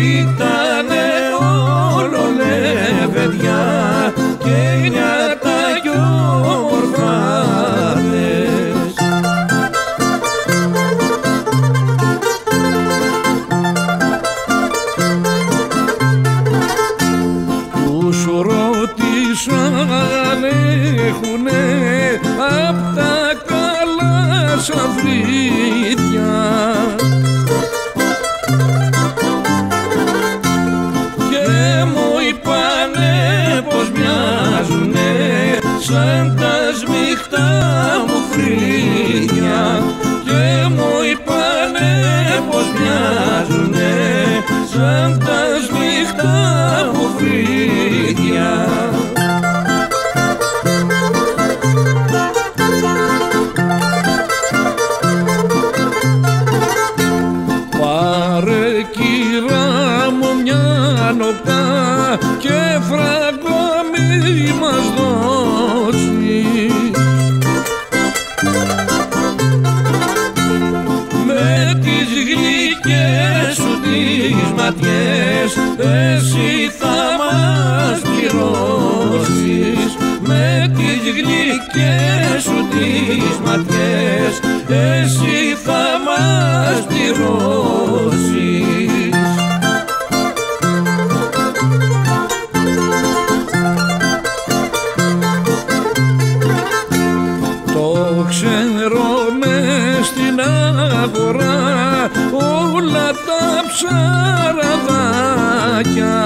ήτανε όλο λεβεδιά και νιάτα κι ομορφάδες. Τους ρώτησαν έχουνε απ' τα καλά σαφρίδια και μου είπανε πως μοιάζουνε σαν τα σμιχτά μου φρύδια και μου είπανε πως μοιάζουνε σαν τα σμιχτά μου φρύδια. Πάρε κυρά μου μια νοπτά και φράγκο μη μας δώσεις με τις γλυκές σου τις ματιές εσύ θα μας πληρώσεις με τις γλυκές σου τις ματιές εσύ θα μας πληρώσεις. Το ξέρω μες στην αγορά όλα τα ψαραδάκια